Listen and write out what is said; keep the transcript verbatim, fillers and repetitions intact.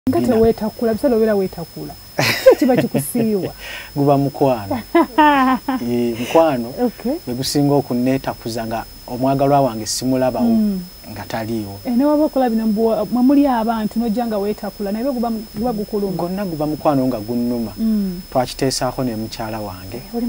Ngate wetakula bisalo bera wetakula. Kiba kikusiiwa. Guba mukwano. Eh mukwano. Okay. Begusinga okuneta kuzanga omwagalwa wange simulabawo mm. ngataliwo. Eh ne wabakola bino mbuwa mwamuli abantu nojanga wetakula naye guba guba gukulunga. Gonna guba mukwano nga gunnuma. Mm. Twakiteesako ne mukyala wange.